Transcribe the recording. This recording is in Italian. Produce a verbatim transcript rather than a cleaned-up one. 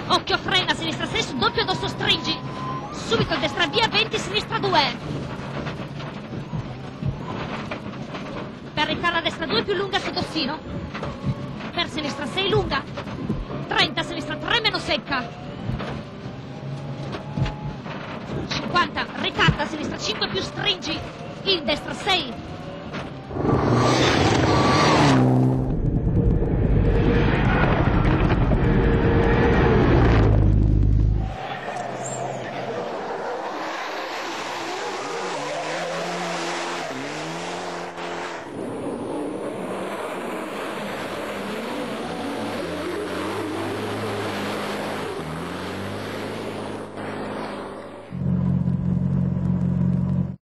Occhio, frena, sinistra sei su doppio addosso, stringi. Subito destra via, venti, sinistra due. Per ricarra destra due, più lunga su dossino. Per sinistra sei lunga. trenta, sinistra tre, meno secca. cinquanta, ricarta, sinistra cinque, più stringi. In destra sei.